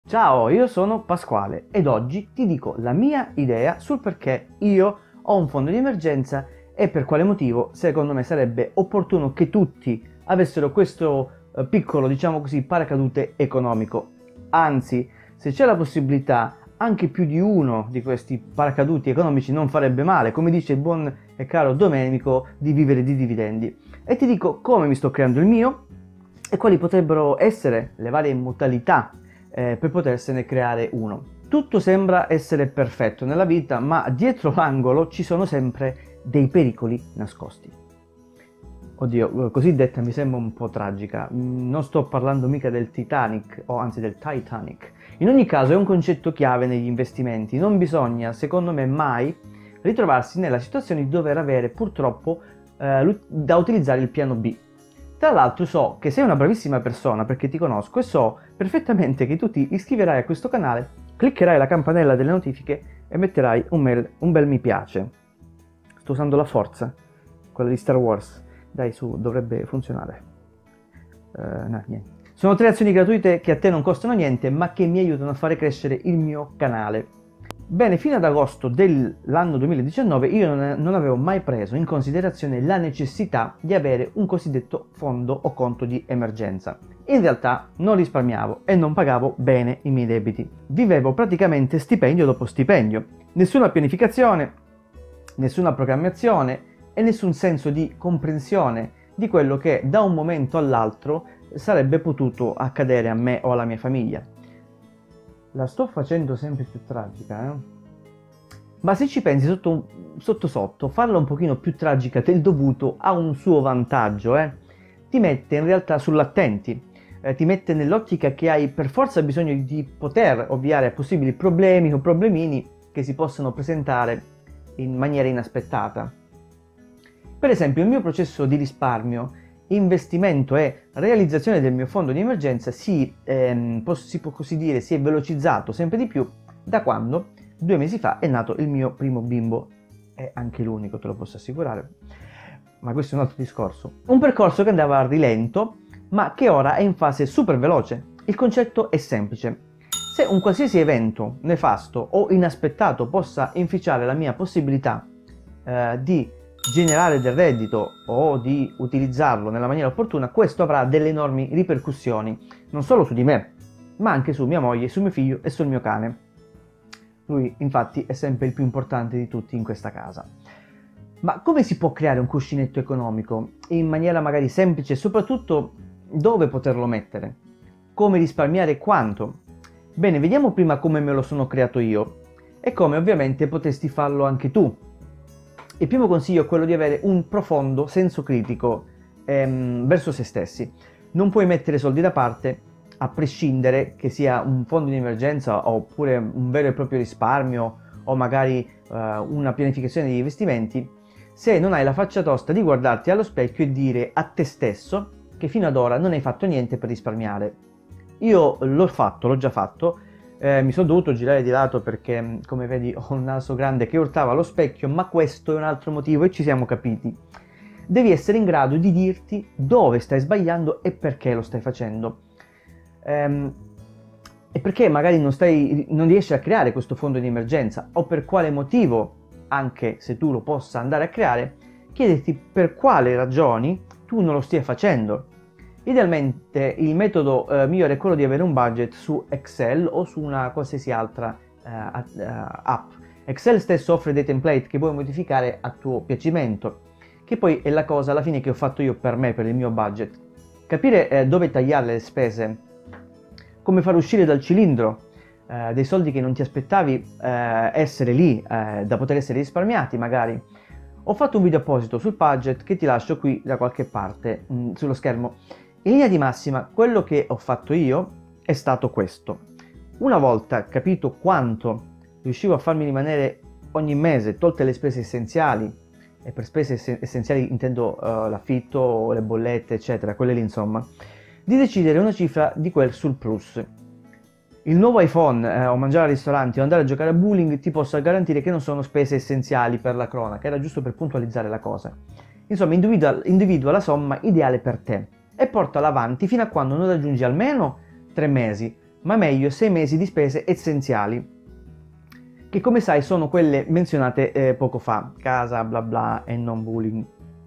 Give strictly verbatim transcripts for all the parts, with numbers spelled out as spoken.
Ciao, io sono Pasquale ed oggi ti dico la mia idea sul perché io ho un fondo di emergenza e per quale motivo secondo me sarebbe opportuno che tutti avessero questo eh, piccolo, diciamo così, paracadute economico. Anzi, se c'è la possibilità, anche più di uno di questi paracaduti economici non farebbe male, come dice il buon e caro Domenico, di vivere di dividendi. E ti dico come mi sto creando il mio e quali potrebbero essere le varie modalità eh, per potersene creare uno. Tutto sembra essere perfetto nella vita, ma dietro l'angolo ci sono sempre dei pericoli nascosti. Oddio, così detta mi sembra un po' tragica. Non sto parlando mica del Titanic, o anzi del Titanic. In ogni caso è un concetto chiave negli investimenti. Non bisogna, secondo me, mai ritrovarsi nella situazione di dover avere purtroppo eh, da utilizzare il piano B. Tra l'altro so che sei una bravissima persona perché ti conosco e so perfettamente che tu ti iscriverai a questo canale, cliccherai la campanella delle notifiche e metterai un, mail, un bel mi piace. Sto usando la forza, quella di Star Wars. Dai su, dovrebbe funzionare. Uh, no, niente. Sono tre azioni gratuite che a te non costano niente ma che mi aiutano a fare crescere il mio canale. Bene, fino ad agosto dell'anno duemiladiciannove io non, non avevo mai preso in considerazione la necessità di avere un cosiddetto fondo o conto di emergenza. In realtà non risparmiavo e non pagavo bene i miei debiti. Vivevo praticamente stipendio dopo stipendio. Nessuna pianificazione, nessuna programmazione e nessun senso di comprensione di quello che da un momento all'altro sarebbe potuto accadere a me o alla mia famiglia. La sto facendo sempre più tragica, eh? Ma se ci pensi sotto, sotto sotto, farla un pochino più tragica del dovuto ha un suo vantaggio, eh? Ti mette in realtà sull'attenti, eh, ti mette nell'ottica che hai per forza bisogno di poter ovviare a possibili problemi o problemini che si possono presentare in maniera inaspettata. Per esempio, il mio processo di risparmio, investimento e realizzazione del mio fondo di emergenza si, ehm, si può così dire, si è velocizzato sempre di più da quando, due mesi fa, è nato il mio primo bimbo. È anche l'unico, te lo posso assicurare. Ma questo è un altro discorso. Un percorso che andava a rilento, ma che ora è in fase super veloce. Il concetto è semplice. Se un qualsiasi evento nefasto o inaspettato possa inficiare la mia possibilità eh, di generare del reddito o di utilizzarlo nella maniera opportuna, questo avrà delle enormi ripercussioni, non solo su di me, ma anche su mia moglie, su mio figlio e sul mio cane. Lui, infatti, è sempre il più importante di tutti in questa casa. Ma come si può creare un cuscinetto economico in maniera magari semplice e soprattutto dove poterlo mettere? Come risparmiare quanto? Bene, vediamo prima come me lo sono creato io e come ovviamente potresti farlo anche tu. Il primo consiglio è quello di avere un profondo senso critico ehm, verso se stessi. Non puoi mettere soldi da parte, a prescindere che sia un fondo di emergenza oppure un vero e proprio risparmio o magari eh, una pianificazione degli investimenti, se non hai la faccia tosta di guardarti allo specchio e dire a te stesso che fino ad ora non hai fatto niente per risparmiare. Io l'ho fatto, l'ho già fatto. Eh, mi sono dovuto girare di lato perché, come vedi, ho un naso grande che urtava allo specchio, ma questo è un altro motivo e ci siamo capiti. Devi essere in grado di dirti dove stai sbagliando e perché lo stai facendo. Ehm, e perché magari non, stai, non riesci a creare questo fondo di emergenza o per quale motivo, anche se tu lo possa andare a creare, chiederti per quale ragioni tu non lo stia facendo. Idealmente il metodo eh, migliore è quello di avere un budget su Excel o su una qualsiasi altra eh, app. Excel stesso offre dei template che puoi modificare a tuo piacimento, che poi è la cosa alla fine che ho fatto io per me, per il mio budget. Capire eh, dove tagliare le spese, come far uscire dal cilindro eh, dei soldi che non ti aspettavi eh, essere lì, eh, da poter essere risparmiati magari. Ho fatto un video apposito sul budget che ti lascio qui da qualche parte mh, sullo schermo. In linea di massima, quello che ho fatto io è stato questo. Una volta capito quanto riuscivo a farmi rimanere ogni mese, tolte le spese essenziali, e per spese essenziali intendo uh, l'affitto, le bollette, eccetera, quelle lì insomma, di decidere una cifra di quel surplus. Il nuovo iPhone, eh, o mangiare al ristorante o andare a giocare a bowling ti posso garantire che non sono spese essenziali per la cronaca, era giusto per puntualizzare la cosa. Insomma, individua, individua la somma ideale per te e portala avanti fino a quando non raggiungi almeno tre mesi, ma meglio sei mesi di spese essenziali, che come sai sono quelle menzionate eh, poco fa, casa, bla bla e non bullying.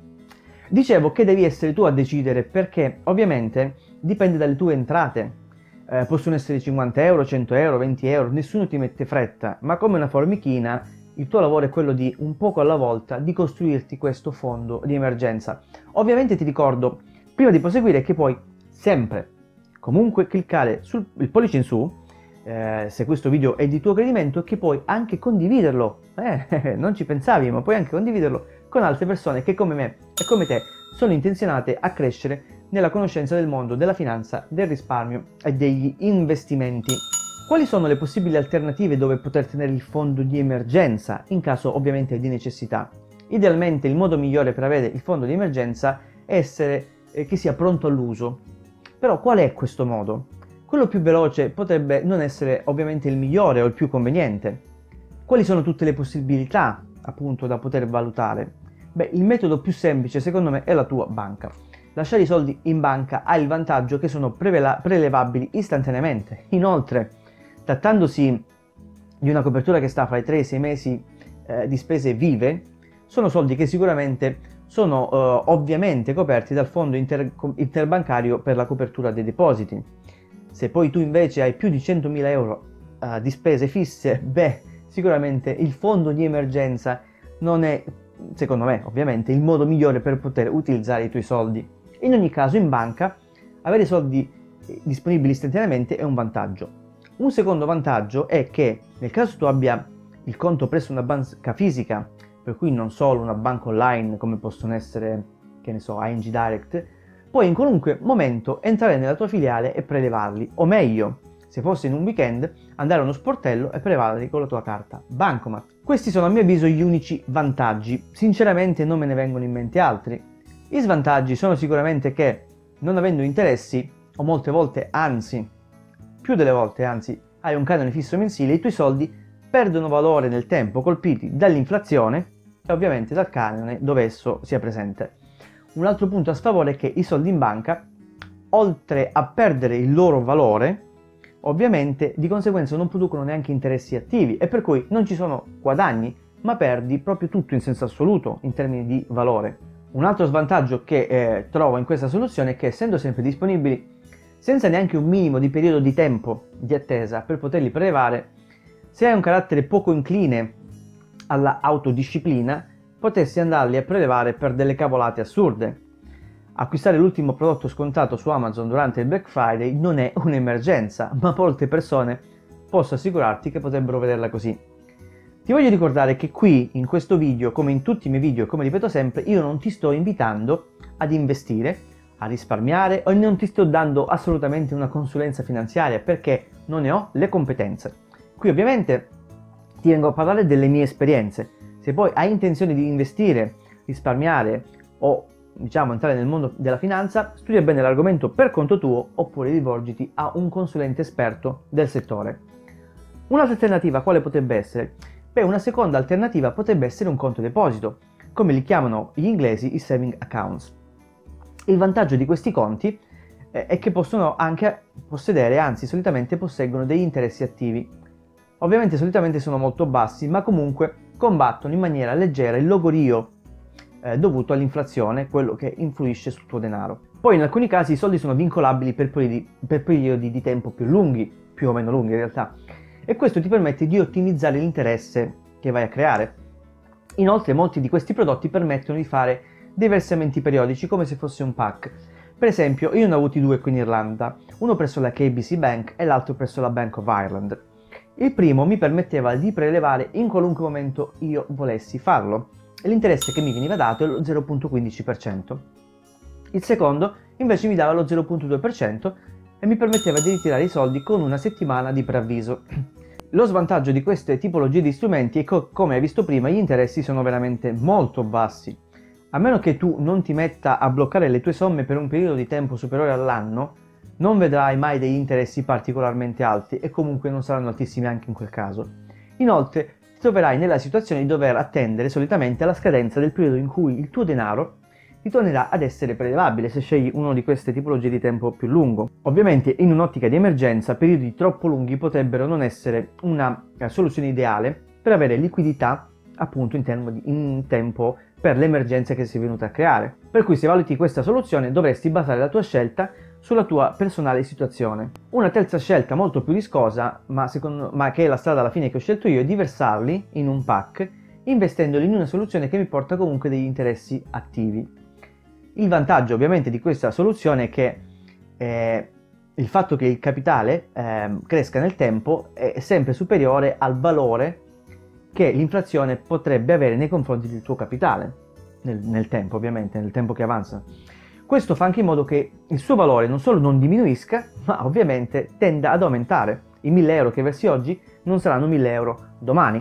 Dicevo che devi essere tu a decidere perché ovviamente dipende dalle tue entrate. Eh, possono essere cinquanta euro, cento euro, venti euro, nessuno ti mette fretta, ma come una formichina il tuo lavoro è quello di un poco alla volta di costruirti questo fondo di emergenza. Ovviamente ti ricordo, prima di proseguire, che puoi sempre comunque cliccare sul il pollice in su eh, se questo video è di tuo gradimento e che puoi anche condividerlo. Eh, non ci pensavi, ma puoi anche condividerlo con altre persone che come me e come te sono intenzionate a crescere nella conoscenza del mondo della finanza, del risparmio e degli investimenti. Quali sono le possibili alternative dove poter tenere il fondo di emergenza in caso ovviamente di necessità? Idealmente il modo migliore per avere il fondo di emergenza è essere eh, che sia pronto all'uso. Però qual è questo modo? Quello più veloce potrebbe non essere ovviamente il migliore o il più conveniente. Quali sono tutte le possibilità appunto da poter valutare? Beh, il metodo più semplice secondo me è la tua banca. Lasciare i soldi in banca ha il vantaggio che sono prelevabili istantaneamente. Inoltre, trattandosi di una copertura che sta fra i tre e i sei mesi eh, di spese vive, sono soldi che sicuramente sono eh, ovviamente coperti dal fondo inter interbancario per la copertura dei depositi. Se poi tu invece hai più di centomila euro eh, di spese fisse, beh, sicuramente il fondo di emergenza non è, secondo me ovviamente, il modo migliore per poter utilizzare i tuoi soldi. In ogni caso in banca avere soldi disponibili istantaneamente è un vantaggio. Un secondo vantaggio è che nel caso tu abbia il conto presso una banca fisica, per cui non solo una banca online come possono essere, che ne so, I N G Direct, puoi in qualunque momento entrare nella tua filiale e prelevarli, o meglio, se fosse in un weekend, andare a uno sportello e prelevarli con la tua carta Bancomat. Questi sono a mio avviso gli unici vantaggi, sinceramente non me ne vengono in mente altri. I svantaggi sono sicuramente che, non avendo interessi, o molte volte, anzi, più delle volte, anzi, hai un canone fisso mensile, i tuoi soldi perdono valore nel tempo, colpiti dall'inflazione e ovviamente dal canone dove esso sia presente. Un altro punto a sfavore è che i soldi in banca, oltre a perdere il loro valore, ovviamente di conseguenza non producono neanche interessi attivi e per cui non ci sono guadagni, ma perdi proprio tutto in senso assoluto in termini di valore. Un altro svantaggio che eh, trovo in questa soluzione è che, essendo sempre disponibili senza neanche un minimo di periodo di tempo di attesa per poterli prelevare, se hai un carattere poco incline alla autodisciplina, potresti andarli a prelevare per delle cavolate assurde. Acquistare l'ultimo prodotto scontato su Amazon durante il Black Friday non è un'emergenza, ma molte persone posso assicurarti che potrebbero vederla così. Ti voglio ricordare che qui, in questo video, come in tutti i miei video, come ripeto sempre, io non ti sto invitando ad investire, a risparmiare o non ti sto dando assolutamente una consulenza finanziaria perché non ne ho le competenze. Qui ovviamente ti vengo a parlare delle mie esperienze. Se poi hai intenzione di investire, risparmiare o diciamo entrare nel mondo della finanza, studia bene l'argomento per conto tuo oppure rivolgiti a un consulente esperto del settore. Un'altra alternativa quale potrebbe essere? Beh, una seconda alternativa potrebbe essere un conto deposito, come li chiamano gli inglesi i saving accounts. Il vantaggio di questi conti eh, è che possono anche possedere, anzi solitamente posseggono degli interessi attivi. Ovviamente solitamente sono molto bassi, ma comunque combattono in maniera leggera il logorio eh, dovuto all'inflazione, quello che influisce sul tuo denaro. Poi in alcuni casi i soldi sono vincolabili per periodi, per periodi di tempo più lunghi, più o meno lunghi in realtà, e questo ti permette di ottimizzare l'interesse che vai a creare. Inoltre molti di questi prodotti permettono di fare dei versamenti periodici come se fosse un pack. Per esempio io ne ho avuti due qui in Irlanda, uno presso la K B C Bank e l'altro presso la Bank of Ireland. Il primo mi permetteva di prelevare in qualunque momento io volessi farlo e l'interesse che mi veniva dato è lo zero virgola quindici per cento. Il secondo invece mi dava lo zero virgola due per cento e mi permetteva di ritirare i soldi con una settimana di preavviso. Lo svantaggio di queste tipologie di strumenti è che, come hai visto prima, gli interessi sono veramente molto bassi. A meno che tu non ti metta a bloccare le tue somme per un periodo di tempo superiore all'anno, non vedrai mai degli interessi particolarmente alti e comunque non saranno altissimi anche in quel caso. Inoltre ti troverai nella situazione di dover attendere solitamente alla scadenza del periodo in cui il tuo denaro ritornerà ad essere prelevabile se scegli uno di queste tipologie di tempo più lungo. Ovviamente in un'ottica di emergenza periodi troppo lunghi potrebbero non essere una soluzione ideale per avere liquidità appunto in, termo di, in tempo per l'emergenza che sei venuta a creare. Per cui se valuti questa soluzione dovresti basare la tua scelta sulla tua personale situazione. Una terza scelta molto più rischiosa, ma, secondo, ma che è la strada alla fine che ho scelto io, è di versarli in un pack investendoli in una soluzione che mi porta comunque degli interessi attivi. Il vantaggio ovviamente di questa soluzione è che eh, il fatto che il capitale eh, cresca nel tempo è sempre superiore al valore che l'inflazione potrebbe avere nei confronti del tuo capitale, nel, nel tempo ovviamente, nel tempo che avanza. Questo fa anche in modo che il suo valore non solo non diminuisca, ma ovviamente tenda ad aumentare. I mille euro che versi oggi non saranno mille euro domani.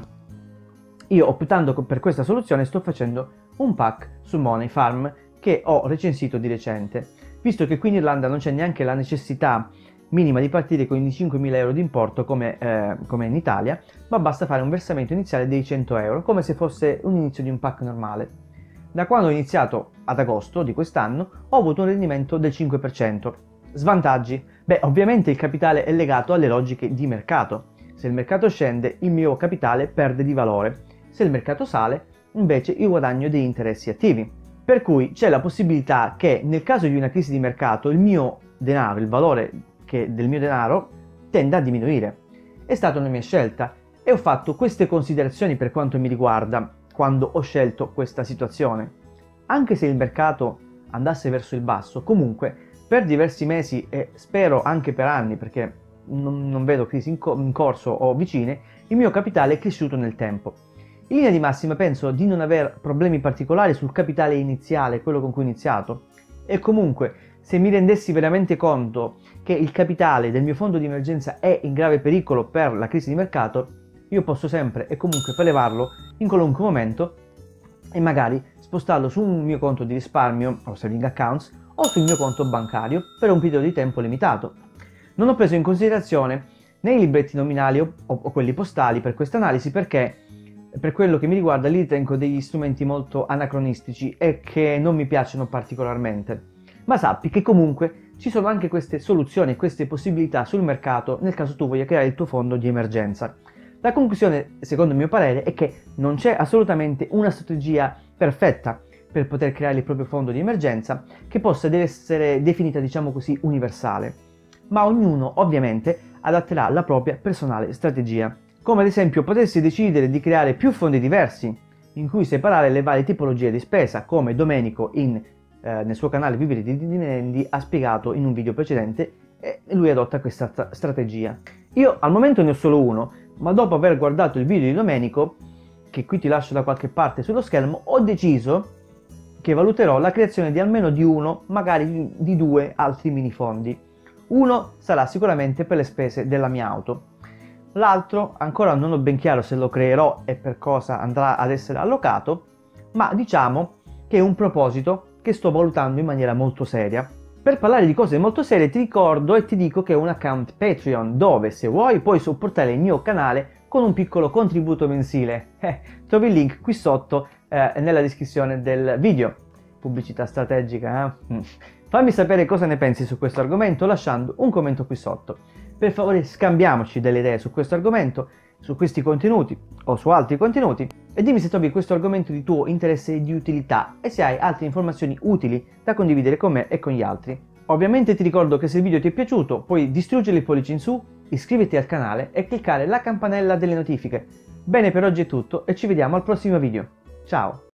Io, optando per questa soluzione, sto facendo un pack su Money Farm che ho recensito di recente. Visto che qui in Irlanda non c'è neanche la necessità minima di partire con i cinquemila euro di importo come, eh, come in Italia, ma basta fare un versamento iniziale dei cento euro, come se fosse un inizio di un pack normale. Da quando ho iniziato ad agosto di quest'anno ho avuto un rendimento del cinque per cento. Svantaggi? Beh, ovviamente il capitale è legato alle logiche di mercato. Se il mercato scende, il mio capitale perde di valore. Se il mercato sale, invece io guadagno degli interessi attivi. Per cui c'è la possibilità che nel caso di una crisi di mercato il mio denaro, il valore che del mio denaro, tenda a diminuire. È stata una mia scelta e ho fatto queste considerazioni per quanto mi riguarda quando ho scelto questa situazione. Anche se il mercato andasse verso il basso, comunque per diversi mesi e spero anche per anni, perché non, non vedo crisi in, co- in corso o vicine, il mio capitale è cresciuto nel tempo. In linea di massima penso di non avere problemi particolari sul capitale iniziale, quello con cui ho iniziato, e comunque se mi rendessi veramente conto che il capitale del mio fondo di emergenza è in grave pericolo per la crisi di mercato, io posso sempre e comunque prelevarlo in qualunque momento e magari spostarlo su un mio conto di risparmio o saving accounts o sul mio conto bancario per un periodo di tempo limitato. Non ho preso in considerazione né i libretti nominali o, o quelli postali per questa analisi perché per quello che mi riguarda li ritengo degli strumenti molto anacronistici e che non mi piacciono particolarmente. Ma sappi che comunque ci sono anche queste soluzioni, queste possibilità sul mercato nel caso tu voglia creare il tuo fondo di emergenza. La conclusione, secondo il mio parere, è che non c'è assolutamente una strategia perfetta per poter creare il proprio fondo di emergenza che possa essere definita, diciamo così, universale, ma ognuno ovviamente adatterà la propria personale strategia. Come ad esempio potresti decidere di creare più fondi diversi in cui separare le varie tipologie di spesa, come Domenico in, eh, nel suo canale Vivere di Dividendi ha spiegato in un video precedente, e lui adotta questa st- strategia. Io al momento ne ho solo uno, ma dopo aver guardato il video di Domenico, che qui ti lascio da qualche parte sullo schermo, ho deciso che valuterò la creazione di almeno di uno, magari di due altri minifondi. Uno sarà sicuramente per le spese della mia auto. L'altro ancora non ho ben chiaro se lo creerò e per cosa andrà ad essere allocato, ma diciamo che è un proposito che sto valutando in maniera molto seria. Per parlare di cose molto serie ti ricordo e ti dico che ho un account Patreon dove se vuoi puoi supportare il mio canale con un piccolo contributo mensile. Eh, trovi il link qui sotto eh, nella descrizione del video. Pubblicità strategica, eh? Mm. Fammi sapere cosa ne pensi su questo argomento lasciando un commento qui sotto. Per favore scambiamoci delle idee su questo argomento, su questi contenuti o su altri contenuti e dimmi se trovi questo argomento di tuo interesse e di utilità e se hai altre informazioni utili da condividere con me e con gli altri. Ovviamente ti ricordo che se il video ti è piaciuto puoi distruggere il pollice in su, iscriverti al canale e cliccare la campanella delle notifiche. Bene, per oggi è tutto e ci vediamo al prossimo video. Ciao!